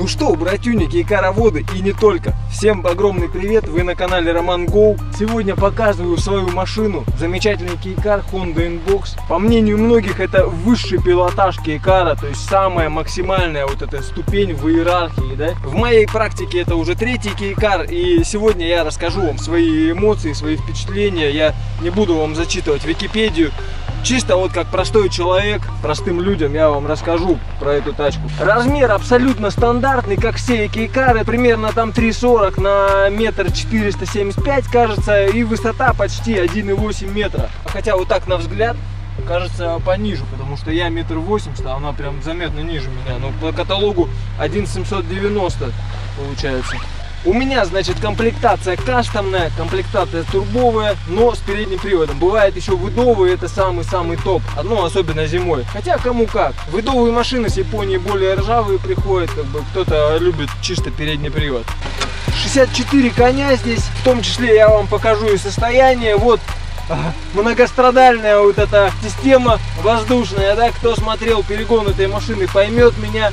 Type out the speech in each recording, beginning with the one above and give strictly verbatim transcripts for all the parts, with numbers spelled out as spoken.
Ну что, братюни, кейкароводы и не только. Всем огромный привет, вы на канале Роман Гоу. Сегодня показываю свою машину, замечательный кейкар Honda Inbox. По мнению многих, это высший пилотаж кейкара, то есть самая максимальная вот эта ступень в иерархии, да. В моей практике это уже третий кейкар, и сегодня я расскажу вам свои эмоции, свои впечатления. Я не буду вам зачитывать Википедию. Чисто вот как простой человек, простым людям я вам расскажу про эту тачку. Размер абсолютно стандартный, как все кейкары, примерно там три сорок на метр четыреста семьдесят пять, кажется, и высота почти один и восемь метра. Хотя вот так на взгляд кажется пониже, потому что я метр восемьдесят, а она прям заметно ниже меня. Но по каталогу один семьсот девяносто получается. У меня, значит, комплектация кастомная, комплектация турбовая, но с передним приводом. Бывает еще выдовые, это самый-самый топ, ну, особенно зимой. Хотя кому как. Выдовые машины с Японии более ржавые приходят, как бы кто-то любит чисто передний привод. шестьдесят четыре коня здесь, в том числе я вам покажу и состояние. Вот многострадальная вот эта система воздушная, да, кто смотрел перегон этой машины, поймет меня.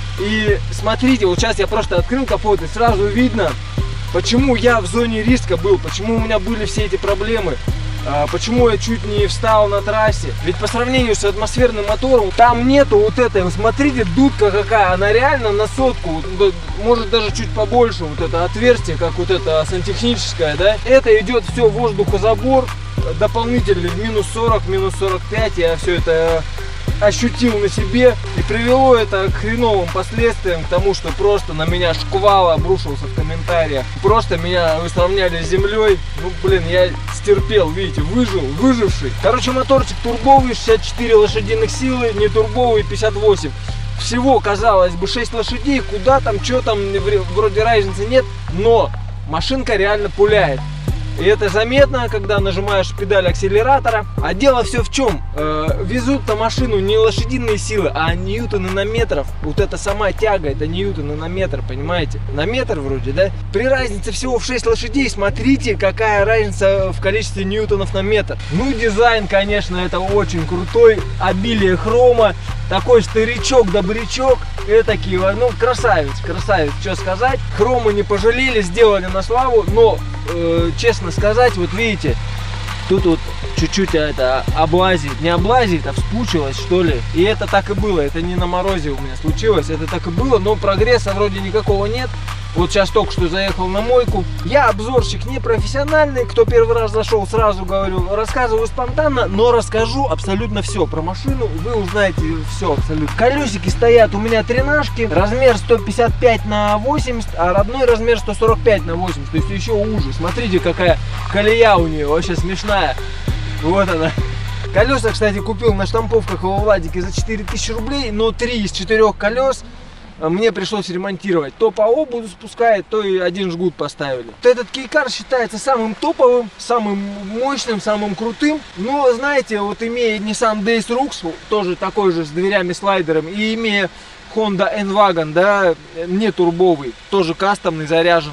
И смотрите, вот сейчас я просто открыл капот, и сразу видно, почему я в зоне риска был, почему у меня были все эти проблемы, почему я чуть не встал на трассе. Ведь по сравнению с атмосферным мотором, там нету вот этой, вот смотрите, дудка какая, она реально на сотку, вот, может даже чуть побольше, вот это отверстие, как вот это сантехническое, да. Это идет все воздухозабор, дополнительный в минус сорок, минус сорок пять, я все это ощутил на себе, и привело это к хреновым последствиям, к тому, что просто на меня шквал обрушился в комментариях, просто меня вы сравняли с землей. Ну блин, я стерпел, видите, выжил, выживший. Короче, моторчик турбовый, шестьдесят четыре лошадиных силы, не турбовый, пятьдесят восемь. Всего, казалось бы, шесть лошадей, куда там, что там, вроде разницы нет, но машинка реально пуляет. И это заметно, когда нажимаешь педаль акселератора. А дело все в чем? Э, везут на машину не лошадиные силы, а ньютоны на метров. Вот эта сама тяга, это ньютоны на метр, понимаете? На метр вроде, да? При разнице всего в шесть лошадей, смотрите, какая разница в количестве ньютонов на метр. Ну, дизайн, конечно, это очень крутой. Обилие хрома. Такой старичок-добрячок. Этакий, ну, красавец, красавец, что сказать. Хрома не пожалели, сделали на славу, но... честно сказать, вот видите, тут вот чуть-чуть это облазит, не облазит, а вспучилось, что ли. И это так и было, это не на морозе у меня случилось, это так и было, но прогресса вроде никакого нет. Вот сейчас только что заехал на мойку. Я обзорщик не профессиональный, кто первый раз зашел, сразу говорю, рассказываю спонтанно, но расскажу абсолютно все про машину, вы узнаете все абсолютно. Колесики стоят у меня тринашки, размер сто пятьдесят пять на восемьдесят, а родной размер сто сорок пять на восемьдесят, то есть еще уже. Смотрите, какая колея у нее, вообще смешная. Вот она. Колеса, кстати, купил на штамповках во Владике за четыре тысячи рублей, но три из четырех колес мне пришлось ремонтировать. То по обуду спускает, то и один жгут поставили. Вот этот кейкар считается самым топовым, самым мощным, самым крутым. Но, знаете, вот имея Nissan Days Rux, тоже такой же с дверями-слайдером, и имея Honda N-Wagon, да, не турбовый, тоже кастомный, заряженный,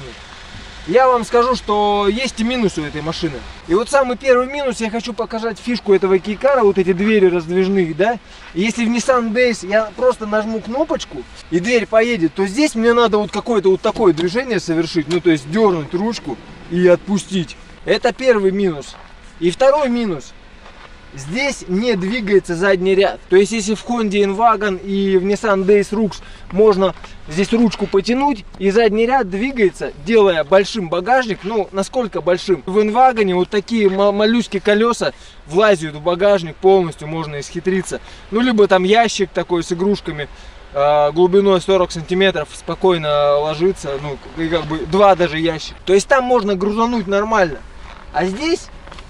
я вам скажу, что есть и минусы у этой машины. И вот самый первый минус, я хочу показать фишку этого кейкара, вот эти двери раздвижные, да. Если в Nissan Days я просто нажму кнопочку, и дверь поедет, то здесь мне надо вот какое-то вот такое движение совершить, ну то есть дернуть ручку и отпустить. Это первый минус. И второй минус. Здесь не двигается задний ряд. То есть, если в Honda N-Wagon и в Nissan Days Rux можно здесь ручку потянуть, и задний ряд двигается, делая большим багажник. Ну, насколько большим? В N-Wagon вот такие малюськие колеса влазят в багажник полностью, можно исхитриться. Ну, либо там ящик такой с игрушками, глубиной сорок сантиметров, спокойно ложится. Ну, и как бы два даже ящика. То есть, там можно грузануть нормально. А здесь...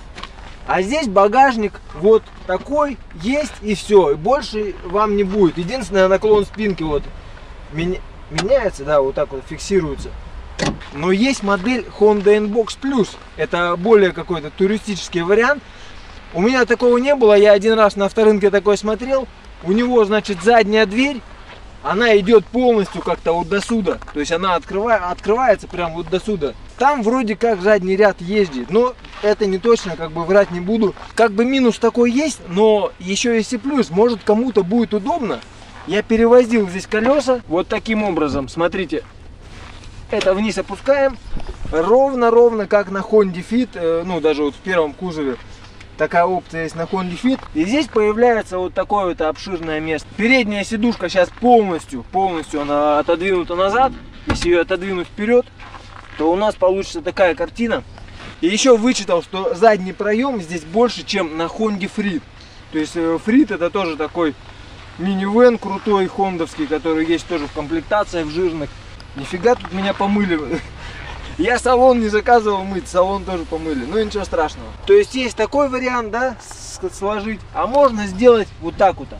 А здесь багажник вот такой есть, и все, и больше вам не будет. Единственное, наклон спинки вот меня, меняется, да, вот так вот фиксируется. Но есть модель Honda Inbox Plus, это более какой-то туристический вариант. У меня такого не было, я один раз на авторынке такой смотрел. У него, значит, задняя дверь, она идет полностью как-то вот до сюда. То есть она открывает, открывается прям вот до сюда. Там вроде как задний ряд ездит, но это не точно, как бы врать не буду. Как бы минус такой есть, но еще есть и плюс. Может, кому-то будет удобно Я перевозил здесь колеса вот таким образом. Смотрите, это вниз опускаем. Ровно-ровно как на Honda Fit. Ну, даже вот в первом кузове такая опция есть на Honda Fit. И здесь появляется вот такое вот обширное место. Передняя сидушка сейчас полностью, полностью она отодвинута назад. Если ее отодвинуть вперед, то у нас получится такая картина. И еще вычитал, что задний проем здесь больше, чем на Honda Freed. То есть Freed это тоже такой минивэн крутой хондовский, который есть тоже в комплектациях жирных. Нифига тут меня помыли. Я салон не заказывал мыть, салон тоже помыли. Ну ничего страшного. То есть есть такой вариант, да, сложить. А можно сделать вот так вот.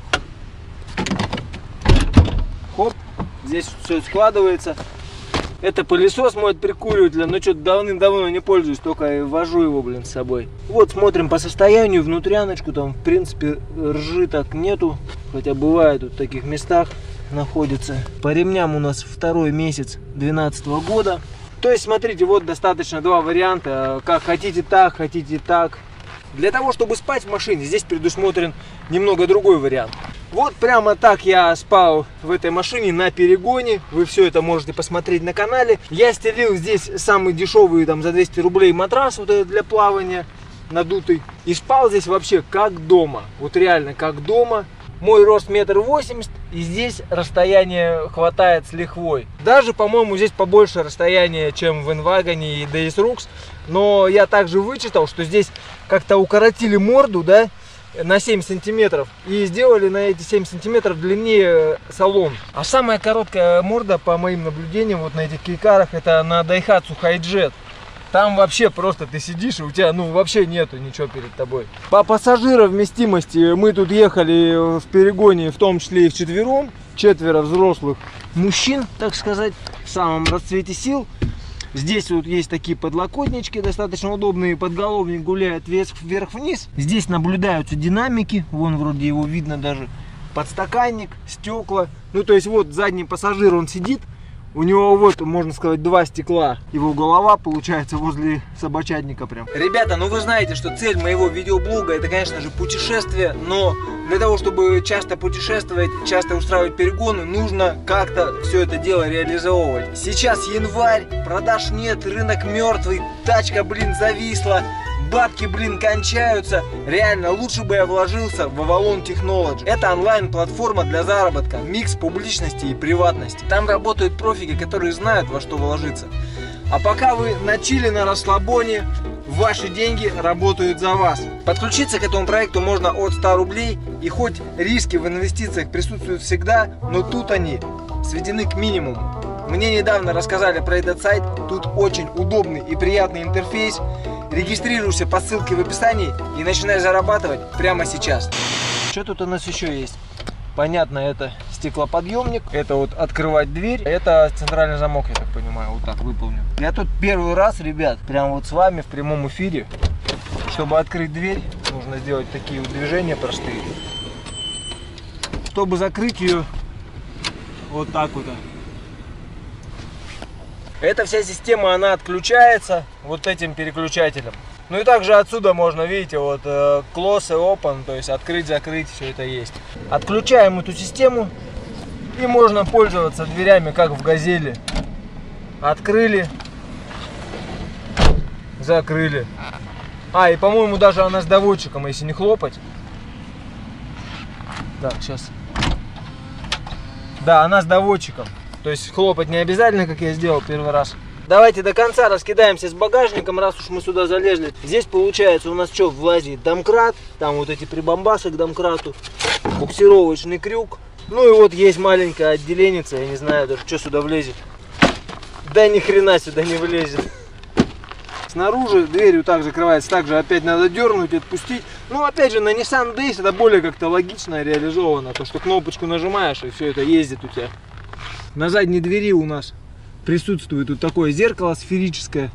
Хоп, здесь все складывается. Это пылесос мой от прикуривателя, но что-то давным-давно не пользуюсь, только вожу его, блин, с собой. Вот смотрим по состоянию, внутряночку, там, в принципе, ржи так нету, хотя бывает вот в таких местах находится. По ремням у нас второй месяц две тысячи двенадцатого года. То есть, смотрите, вот достаточно два варианта, как хотите так, хотите так. Для того, чтобы спать в машине, здесь предусмотрен немного другой вариант. Вот прямо так я спал в этой машине на перегоне. Вы все это можете посмотреть на канале. Я стелил здесь самый дешевый, там, за двести рублей матрас вот этот для плавания, надутый. И спал здесь вообще как дома. Вот реально как дома. Мой рост метр восемьдесят, и здесь расстояние хватает с лихвой. Даже, по-моему, здесь побольше расстояние, чем в Инвагоне и ди эс Rux. Но я также вычитал, что здесь как-то укоротили морду, да, на семь сантиметров. И сделали на эти семь сантиметров длиннее салон. А самая короткая морда, по моим наблюдениям, вот на этих кейкарах, это на Daihatsu Hi-Jet. Там вообще просто ты сидишь, и у тебя, ну, вообще нету ничего перед тобой. По пассажировместимости мы тут ехали в перегоне, в том числе и вчетвером. Четверо взрослых мужчин, так сказать, в самом расцвете сил. Здесь вот есть такие подлокотнички, достаточно удобные, подголовник гуляет вверх-вниз. Здесь наблюдаются динамики, вон вроде его видно даже, подстаканник, стекла. Ну, то есть вот задний пассажир, он сидит. У него вот, можно сказать, два стекла. Его голова получается возле собачатника прям. Ребята, ну вы знаете, что цель моего видеоблога это, конечно же, путешествие. Но для того, чтобы часто путешествовать, часто устраивать перегоны, нужно как-то все это дело реализовывать. Сейчас январь, продаж нет, рынок мертвый, тачка, блин, зависла. Бабки, блин, кончаются. Реально, лучше бы я вложился в Avalon Technology. Это онлайн-платформа для заработка. Микс публичности и приватности. Там работают профики, которые знают, во что вложиться. А пока вы на чиле, на расслабоне, ваши деньги работают за вас. Подключиться к этому проекту можно от ста рублей. И хоть риски в инвестициях присутствуют всегда, но тут они сведены к минимуму. Мне недавно рассказали про этот сайт. Тут очень удобный и приятный интерфейс. Регистрируйся по ссылке в описании и начинай зарабатывать прямо сейчас. Что тут у нас еще есть? Понятно, это стеклоподъемник. Это вот открывать дверь. Это центральный замок, я так понимаю, вот так выполнен. Я тут первый раз, ребят, прям вот с вами в прямом эфире. Чтобы открыть дверь, нужно сделать такие вот движения простые. Чтобы закрыть ее, вот так вот. Эта вся система, она отключается вот этим переключателем. Ну и также отсюда можно, видите, вот close и open, то есть открыть, закрыть, все это есть. Отключаем эту систему и можно пользоваться дверями, как в Газели. Открыли, закрыли. А, и по-моему даже она с доводчиком, если не хлопать. Так, сейчас. Да, она с доводчиком. То есть хлопать не обязательно, как я сделал первый раз. Давайте до конца раскидаемся с багажником, раз уж мы сюда залезли. Здесь получается у нас что, влазит домкрат, там вот эти прибамбасы к домкрату, буксировочный крюк. Ну и вот есть маленькая отделенница, я не знаю даже, что сюда влезет. Да ни хрена сюда не влезет. Снаружи дверью так закрывается, также опять надо дернуть, отпустить. Ну опять же на Nissan Days это более как-то логично реализовано, то что кнопочку нажимаешь и все это ездит у тебя. На задней двери у нас присутствует вот такое зеркало сферическое.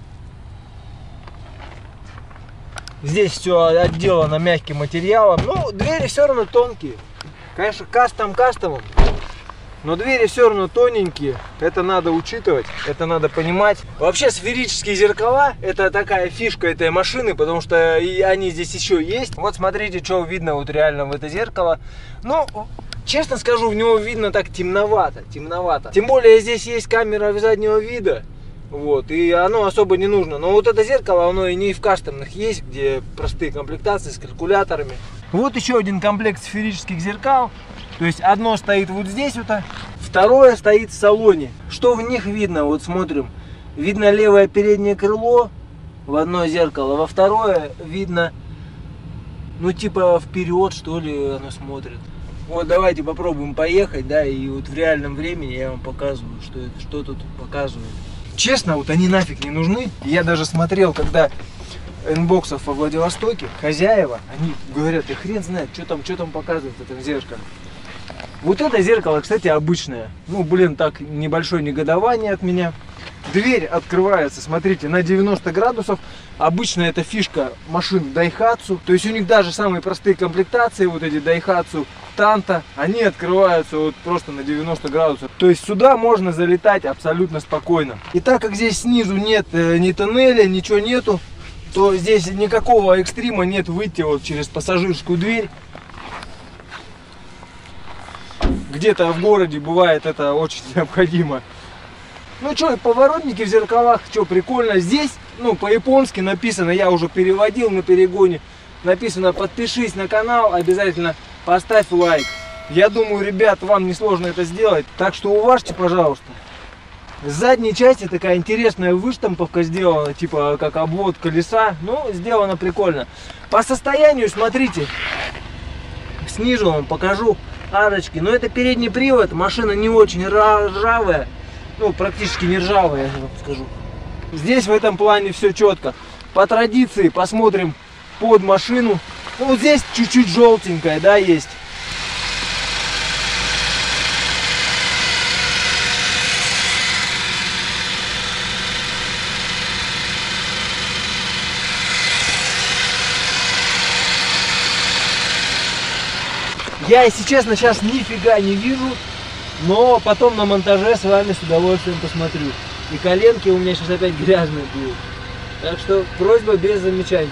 Здесь все отделано мягким материалом. Но двери все равно тонкие. Конечно, кастом кастомом. Но двери все равно тоненькие. Это надо учитывать, это надо понимать. Вообще сферические зеркала это такая фишка этой машины, потому что и они здесь еще есть. Вот смотрите, что видно вот реально в это зеркало. Ну, честно скажу, в него видно так темновато, темновато. Тем более здесь есть камера заднего вида, вот, и оно особо не нужно. Но вот это зеркало, оно и не в кастомных есть, где простые комплектации с калькуляторами. Вот еще один комплект сферических зеркал. То есть одно стоит вот здесь вот, второе стоит в салоне. Что в них видно? Вот смотрим. Видно левое переднее крыло в одно зеркало, во второе видно, ну типа вперед, что ли, оно смотрит. Вот давайте попробуем поехать, да, и вот в реальном времени я вам показываю, что это, что тут показывает. Честно, вот они нафиг не нужны. Я даже смотрел, когда инбоксов во Владивостоке, хозяева, они говорят, и хрен знает, что там, что там показывает в этом зеркале. Вот это зеркало, кстати, обычное. Ну, блин, так, небольшое негодование от меня. Дверь открывается, смотрите, на девяносто градусов. Обычно это фишка машин Daihatsu. То есть у них даже самые простые комплектации, вот эти Daihatsu Tanto, они открываются вот просто на девяносто градусов. То есть сюда можно залетать абсолютно спокойно. И так как здесь снизу нет э, ни тоннеля, ничего нету, то здесь никакого экстрима нет выйти вот через пассажирскую дверь. Где-то в городе бывает это очень необходимо. Ну что, поворотники в зеркалах, что прикольно. Здесь, ну, по-японски написано, я уже переводил на перегоне. Написано: подпишись на канал, обязательно поставь лайк. Я думаю, ребят, вам несложно это сделать. Так что уважьте, пожалуйста. С задней части такая интересная выштамповка сделана, типа как обвод колеса. Ну, сделано прикольно. По состоянию, смотрите, снизу вам покажу арочки. Но это передний привод, машина не очень ржавая. Ну, практически не ржавая, я вам скажу. Здесь в этом плане все четко. По традиции посмотрим под машину. Ну, вот здесь чуть-чуть желтенькая, да, есть. Я, если честно, сейчас нифига не вижу, но потом на монтаже с вами с удовольствием посмотрю. И коленки у меня сейчас опять грязные будут. Так что просьба без замечаний.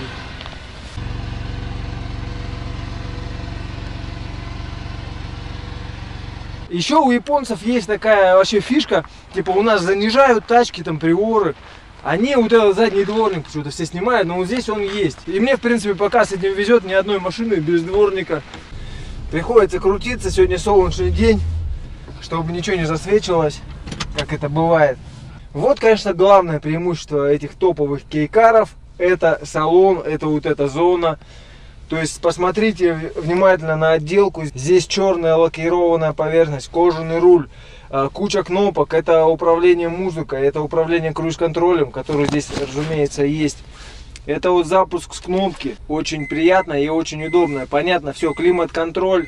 Еще у японцев есть такая вообще фишка, типа у нас занижают тачки, там, приоры. Они вот этот задний дворник почему-то все снимают, но вот здесь он есть. И мне, в принципе, пока с этим везет, ни одной машины без дворника. Приходится крутиться, сегодня солнечный день, чтобы ничего не засвечивалось, как это бывает. Вот, конечно, главное преимущество этих топовых кейкаров, это салон, это вот эта зона. То есть посмотрите внимательно на отделку. Здесь черная лакированная поверхность, кожаный руль, куча кнопок. Это управление музыкой, это управление круиз-контролем, который здесь, разумеется, есть. Это вот запуск с кнопки. Очень приятно и очень удобно. Понятно, все, климат-контроль,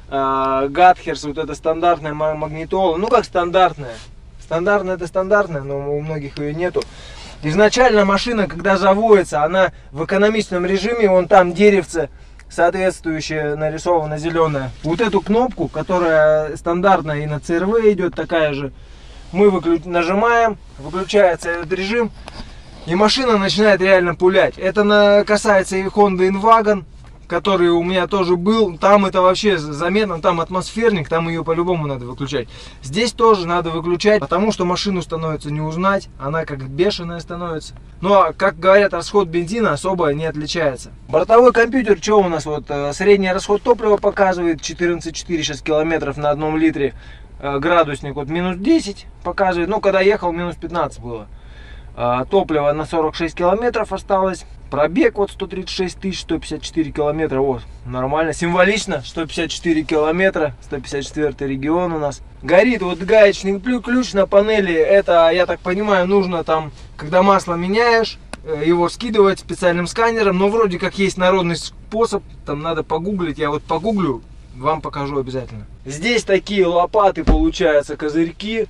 Гатхерс, вот это стандартная магнитола. Ну как стандартная? Стандартная это стандартная, но у многих ее нету. Изначально машина, когда заводится, она в экономичном режиме, вон там деревце соответствующее нарисовано зеленое. Вот эту кнопку, которая стандартная и на си эр ви идет, такая же, мы выключ... нажимаем, выключается этот режим, и машина начинает реально пулять. Это на... касается и Honda Invagon, который у меня тоже был. Там это вообще заметно, там атмосферник, там ее по-любому надо выключать. Здесь тоже надо выключать, потому что машину становится не узнать, она как бешеная становится. Но, как говорят, расход бензина особо не отличается. Бортовой компьютер, что у нас, вот средний расход топлива показывает, четырнадцать целых четыре десятых километров на одном литре. Градусник вот минус десять показывает, ну когда ехал минус пятнадцать было. Топливо на сорок шесть километров осталось. Пробег вот сто тридцать шесть тысяч, сто пятьдесят четыре километра. Вот, нормально, символично. сто пятьдесят четыре километра, сто пятьдесят четвёртый регион у нас. Горит вот гаечный ключ на панели. Это, я так понимаю, нужно там, когда масло меняешь, его скидывать специальным сканером. Но вроде как есть народный способ, там надо погуглить. Я вот погуглю, вам покажу обязательно. Здесь такие лопаты, получаются, козырьки.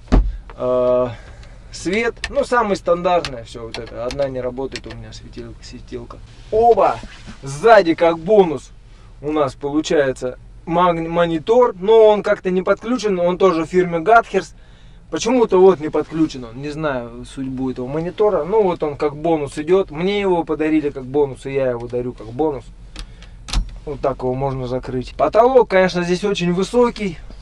Свет, ну самый стандартный, все вот это, одна не работает у меня светилка, светилка. Оба! Сзади как бонус у нас получается монитор, но он как-то не подключен, он тоже в фирме Гатхерс. Почему-то вот не подключен он, не знаю судьбу этого монитора, ну вот он как бонус идет, мне его подарили как бонус, и я его дарю как бонус. Вот так его можно закрыть. Потолок, конечно, здесь очень высокий.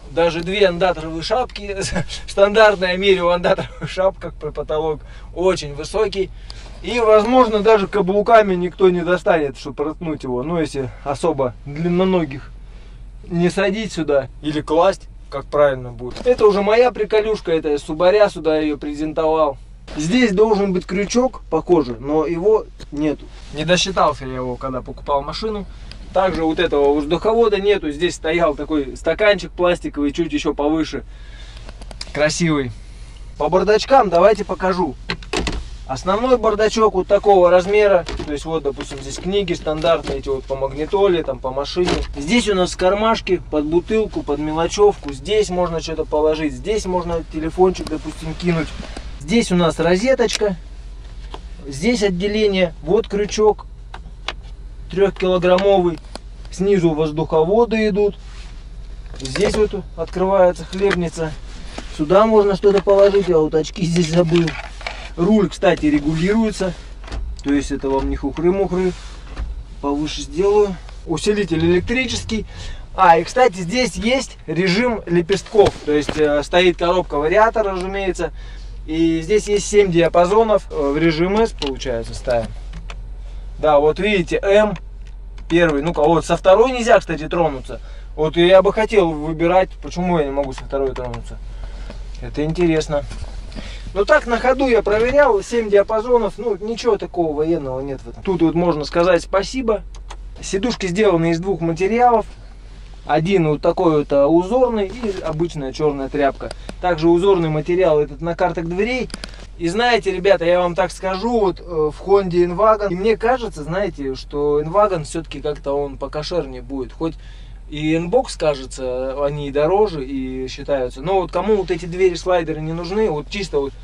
даже две андаторовые шапки. Стандартная мерю андаторовых шапок про потолок очень высокий. И, возможно, даже каблуками никто не достанет, чтобы проткнуть его. Ну, если особо длинноногих не садить сюда или класть, как правильно будет. Это уже моя приколюшка, это я с Субаря сюда ее презентовал. Здесь должен быть крючок по коже, но его нету. Не досчитался я его, когда покупал машину. Также вот этого воздуховода нету. Здесь стоял такой стаканчик пластиковый, чуть еще повыше. Красивый. По бардачкам давайте покажу. Основной бардачок вот такого размера. То есть вот, допустим, здесь книги стандартные, эти вот по магнитоле, там по машине. Здесь у нас кармашки под бутылку, под мелочевку. Здесь можно что-то положить. Здесь можно телефончик, допустим, кинуть. Здесь у нас розеточка. Здесь отделение. Вот крючок трехкилограммовый. Снизу воздуховоды идут. Здесь вот открывается хлебница. Сюда можно что-то положить. Я вот очки здесь забыл. Руль, кстати, регулируется. То есть это вам не хухры-мухры. Повыше сделаю. Усилитель электрический. А, и, кстати, здесь есть режим лепестков. То есть э, стоит коробка вариатор, разумеется. И здесь есть семь диапазонов. В режим S, получается, ставим. Да, вот видите, М. Первый. Ну-ка, вот со второй нельзя, кстати, тронуться. Вот я бы хотел выбирать, почему я не могу со второй тронуться. Это интересно. Ну так, на ходу я проверял, семь диапазонов, ну ничего такого военного нет в этом. Тут вот можно сказать спасибо. Сидушки сделаны из двух материалов. Один вот такой вот узорный и обычная черная тряпка. Также узорный материал этот на картах дверей. И знаете, ребята, я вам так скажу, вот в Honda N-Wagon, и мне кажется, знаете, что N-Wagon все-таки как-то он покошернее будет. Хоть и N-Box, кажется, они и дороже и считаются. Но вот кому вот эти двери-слайдеры не нужны, вот чисто вот.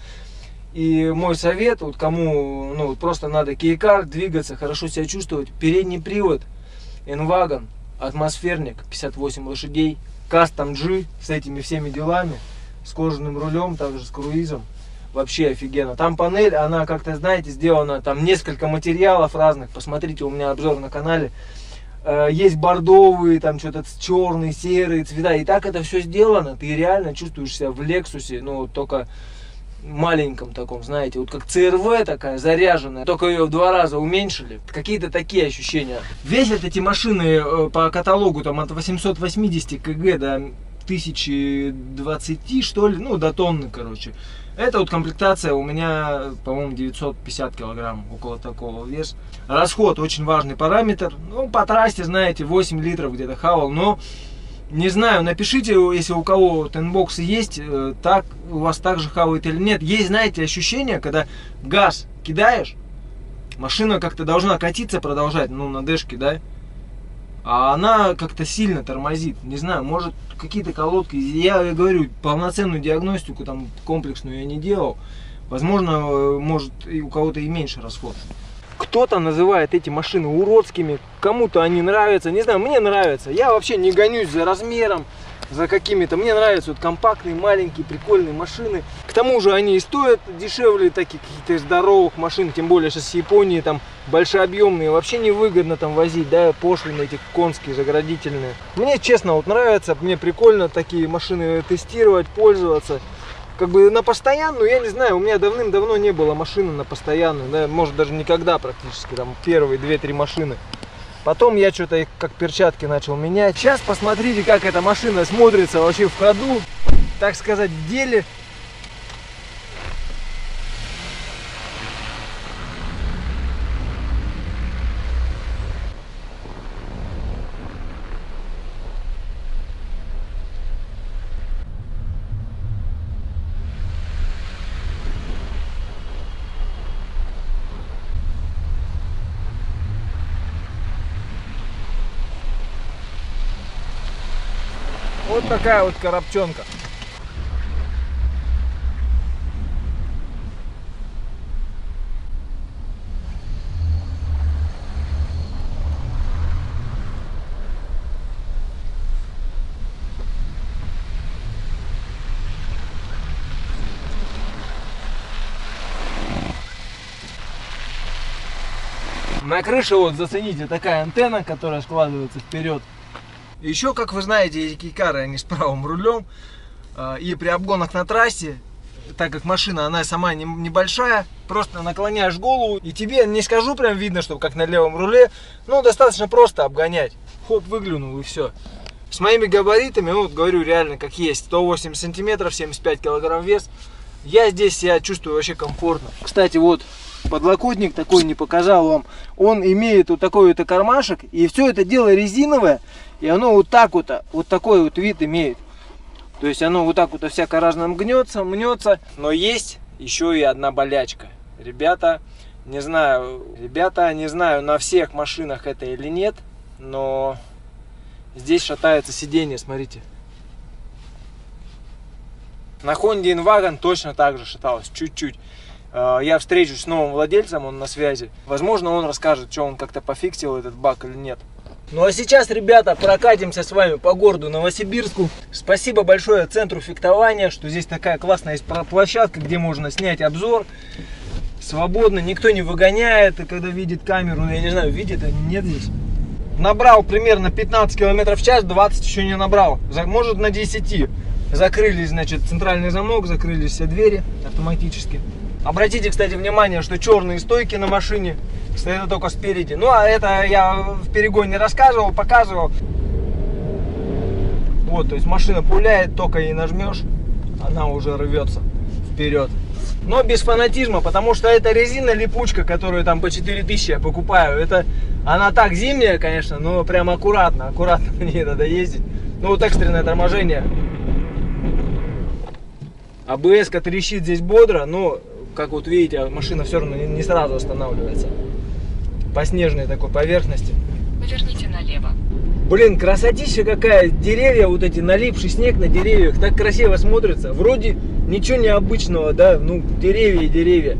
И мой совет, вот кому ну, просто надо кейкар, двигаться, хорошо себя чувствовать. Передний привод N-Wagon, атмосферник, пятьдесят восемь лошадей, Custom G с этими всеми делами, с кожаным рулем, также с круизом. Вообще офигенно. Там панель, она как-то, знаете, сделана, там несколько материалов разных. Посмотрите, у меня обзор на канале. Есть бордовые, там что-то черные, серые цвета. И так это все сделано. Ты реально чувствуешь себя в Лексусе, ну, только маленьком таком, знаете. Вот как цэ эр вэ такая, заряженная. Только ее в два раза уменьшили. Какие-то такие ощущения. Весят эти машины по каталогу там от восьмисот восьмидесяти кг до тысячи двадцати, что ли. Ну, до тонны, короче. Это вот комплектация у меня, по-моему, девятьсот пятьдесят килограмм, около такого вес. Расход очень важный параметр. Ну, по трассе, знаете, восемь литров где-то хавал. Но, не знаю, напишите, если у кого N-Box есть, так, у вас так же хавает или нет. Есть, знаете, ощущение, когда газ кидаешь, машина как-то должна катиться, продолжать, ну, на дэшке, да? А она как-то сильно тормозит. Не знаю, может какие-то колодки. Я говорю, полноценную диагностику там комплексную я не делал. Возможно, может и у кого-то и меньше расход. Кто-то называет эти машины уродскими, кому-то они нравятся. Не знаю, мне нравится. Я вообще не гонюсь за размером, за какими-то. Мне нравятся вот компактные, маленькие, прикольные машины. К тому же они и стоят дешевле таких каких-то здоровых машин. Тем более сейчас с Японии там большеобъемные. Вообще невыгодно там возить, да, пошлины эти конские, заградительные. Мне честно вот нравится, мне прикольно такие машины тестировать, пользоваться. Как бы на постоянную, я не знаю, у меня давным-давно не было машины на постоянную. Да, может даже никогда практически, там первые две-три машины. Потом я что-то их как перчатки начал менять. Сейчас посмотрите, как эта машина смотрится вообще в ходу, так сказать, в деле. Вот такая вот коробчонка. На крыше вот зацените такая антенна, которая складывается вперед. Еще, как вы знаете, эти кейкары, они с правым рулем. И при обгонах на трассе, так как машина, она сама не, небольшая, просто наклоняешь голову, и тебе, не скажу, прям видно, что как на левом руле, но достаточно просто обгонять. Хоп, выглянул и все. С моими габаритами, ну, вот говорю реально как есть, сто восемьдесят сантиметров, семьдесят пять килограмм вес, я здесь себя чувствую вообще комфортно. Кстати, вот подлокотник такой не показал вам, он имеет вот такой вот кармашек, и все это дело резиновое, и оно вот так вот, вот такой вот вид имеет. То есть оно вот так вот всяко разно гнется, мнется, но есть еще и одна болячка. Ребята, не знаю, ребята, не знаю, на всех машинах это или нет, но здесь шатается сиденье, смотрите. На Honda Invagon точно так же шаталось, чуть-чуть. Я встречусь с новым владельцем, он на связи. Возможно, он расскажет, что он как-то пофиксил этот баг или нет. Ну а сейчас, ребята, прокатимся с вами по городу Новосибирску. Спасибо большое центру фехтования, что здесь такая классная есть площадка, где можно снять обзор. Свободно, никто не выгоняет, и когда видит камеру, я не знаю, видит, а нет здесь. Набрал примерно пятнадцать километров в час, двадцать еще не набрал. Может на десяти. Закрылись, значит, центральный замок, закрылись все двери автоматически. Обратите, кстати, внимание, что черные стойки на машине стоят только спереди. Ну, а это я в перегоне рассказывал, показывал. Вот, то есть машина пуляет, только ей нажмешь, она уже рвется вперед. Но без фанатизма, потому что это резина липучка, которую там по четыре тысячи я покупаю. Это, она так зимняя, конечно, но прям аккуратно, аккуратно на ней надо ездить. Ну, вот экстренное торможение. А бэ эс-ка трещит здесь бодро, но, как вот видите, машина все равно не сразу останавливается. По снежной такой поверхности. Поверните налево. Блин, красотища какая. Деревья, вот эти, налипший снег на деревьях. Так красиво смотрится. Вроде ничего необычного, да? Ну, деревья и деревья.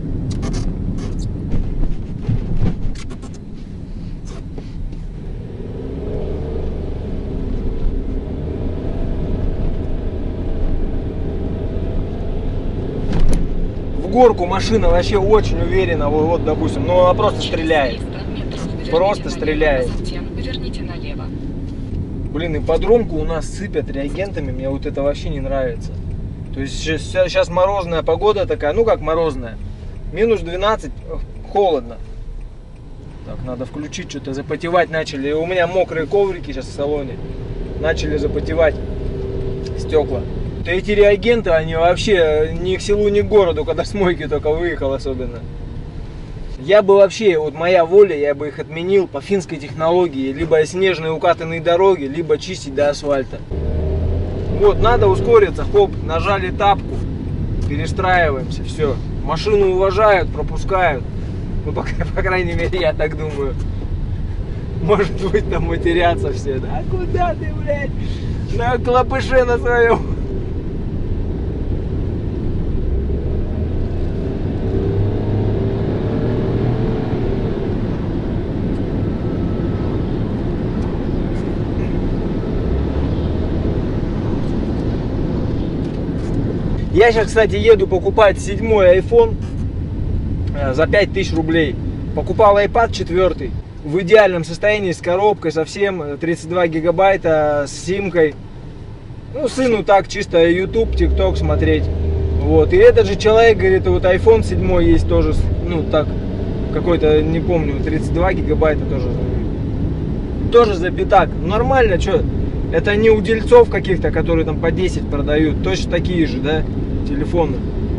В горку машина вообще очень уверенно. Вот, вот допустим, ну она просто стреляет. Просто стреляет. Поверните налево. Блин, и подромку у нас сыпят реагентами, мне вот это вообще не нравится. То есть сейчас, сейчас морозная погода такая, ну как морозная, минус двенадцать, холодно. Так, надо включить, что-то запотевать начали. У меня мокрые коврики сейчас в салоне, начали запотевать стекла. Эти реагенты, они вообще ни к селу, ни к городу, когда с мойки только выехал особенно. Я бы вообще, вот моя воля, я бы их отменил по финской технологии. Либо снежные укатанные дороги, либо чистить до асфальта. Вот, надо ускориться, хоп, нажали тапку, перестраиваемся, все. Машину уважают, пропускают. Ну, по, по крайней мере, я так думаю. Может быть, там матерятся все. Да куда ты, блядь, на клопыше на своем. Я сейчас, кстати, еду покупать седьмой айфон за пять тысяч рублей. Покупал айпад четвертый в идеальном состоянии, с коробкой, совсем, тридцать два гигабайта, с симкой. Ну, сыну так, чисто YouTube, TikTok смотреть. Вот, и этот же человек говорит, вот айфон седьмой есть тоже, ну, так, какой-то, не помню, тридцать два гигабайта тоже. Тоже за пятак. Нормально, что? Это не у дельцов каких-то, которые там по десять продают, точно такие же, да, телефоны.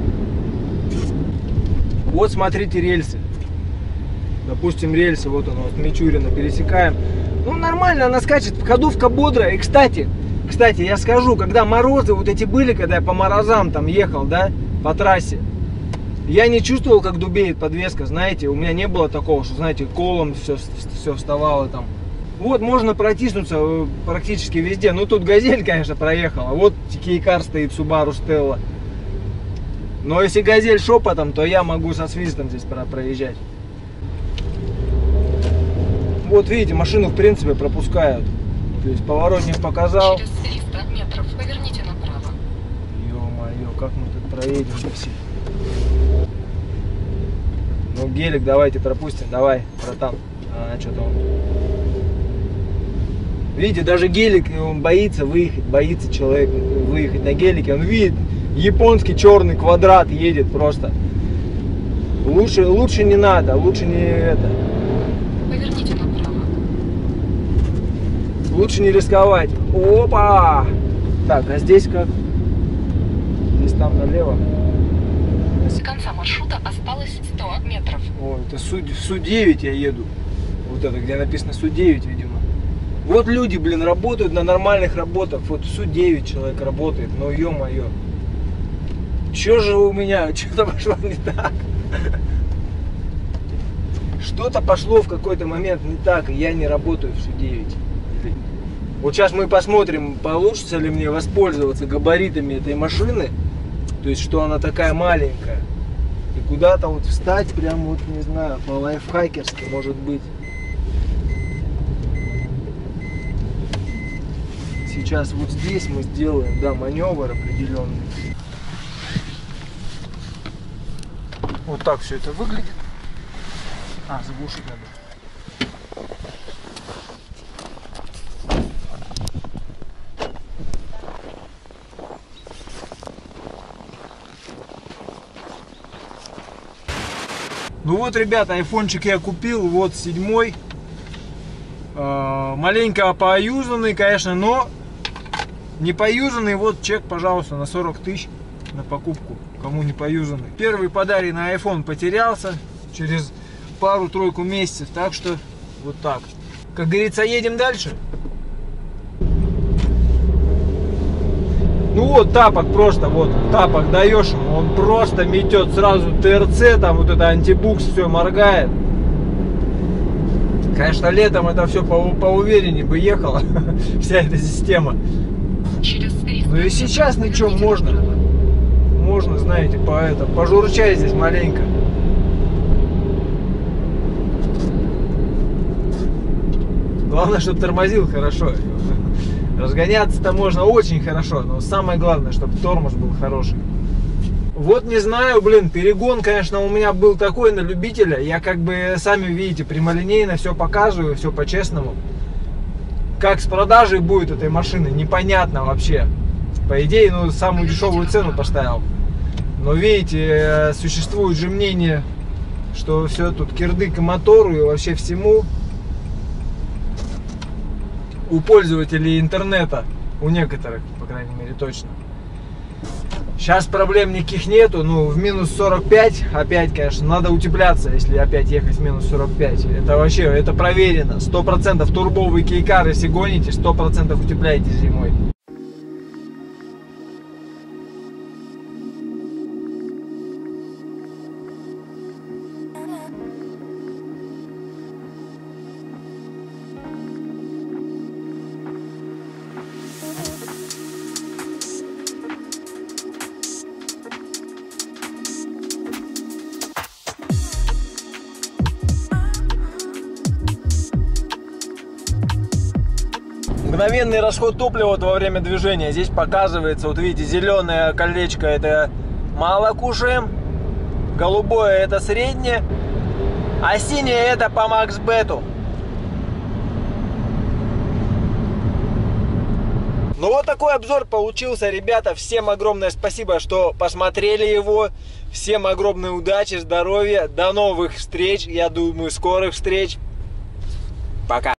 Вот смотрите рельсы. Допустим, рельсы, вот он, вот Мичурина пересекаем. Ну, нормально, она скачет, ходовка бодрая. И, кстати, кстати, я скажу, когда морозы вот эти были, когда я по морозам там ехал, да, по трассе, я не чувствовал, как дубеет подвеска, знаете, у меня не было такого, что, знаете, колом все, все вставало там. Вот, можно протиснуться практически везде. Ну, тут Газель, конечно, проехала. Вот кейкар стоит, Subaru Stella. Но если Газель шепотом, то я могу со свистом здесь проезжать. Вот, видите, машину, в принципе, пропускают. То есть поворотник показал. Через триста метров поверните направо. Ё-моё, как мы тут проедем все. Ну, гелик давайте пропустим. Давай, братан. А, что-то он... Видите, даже гелик, он боится выехать, боится человек выехать на гелике. Он видит, японский черный квадрат едет просто. Лучше, лучше не надо, лучше не это. Поверните направо. Лучше не рисковать. Опа! Так, а здесь как? Здесь там налево. До конца маршрута осталось сто метров. О, это Су девять я еду. Вот это, где написано Су девять, видимо. Вот люди, блин, работают на нормальных работах. Вот Су девять человек работает. Но ё-моё. Чё же у меня? Что-то пошло не так. Что-то пошло в какой-то момент не так, и я не работаю в Су девять. Вот сейчас мы посмотрим, получится ли мне воспользоваться габаритами этой машины. То есть, что она такая маленькая. И куда-то вот встать, прям вот, не знаю, по-лайфхакерски, может быть. Сейчас вот здесь мы сделаем, да, маневр определенный. Вот так все это выглядит. А, заглушить надо. Ну вот, ребята, айфончик я купил, вот седьмой. Э, маленько поюзанный, конечно, но не поюзанный. Вот чек, пожалуйста, на сорок тысяч на покупку, кому не поюзанный. Первый подаренный iPhone потерялся через пару-тройку месяцев, так что вот так. Как говорится, едем дальше. Ну вот тапок просто, вот тапок даешь ему, он просто метет сразу ТРЦ, там вот это антибукс, все моргает. Конечно, летом это все по поувереннее бы ехало, вся эта система. Ну и сейчас ничего, можно. Можно, знаете, по это, пожурчать здесь маленько. Главное, чтобы тормозил хорошо. Разгоняться-то можно очень хорошо, но самое главное, чтобы тормоз был хороший. Вот не знаю, блин, перегон, конечно, у меня был такой на любителя. Я как бы, сами видите, прямолинейно все показываю, все по-честному. Как с продажей будет этой машины, непонятно вообще. По идее, ну, самую дешевую цену поставил. Но видите, существует же мнение, что все тут кирдык и мотору и вообще всему. У пользователей интернета, у некоторых, по крайней мере, точно. Сейчас проблем никаких нету, ну, в минус сорок пять, опять, конечно, надо утепляться, если опять ехать в минус сорок пять. Это вообще, это проверено, сто процентов турбовый кейкар, если гоните, сто процентов утепляете зимой. Мгновенный расход топлива вот во время движения. Здесь показывается, вот видите, зеленое колечко — это мало кушаем, голубое — это среднее, а синее — это по максбету. Ну вот такой обзор получился, ребята. Всем огромное спасибо, что посмотрели его. Всем огромной удачи, здоровья, до новых встреч. Я думаю, скорых встреч. Пока.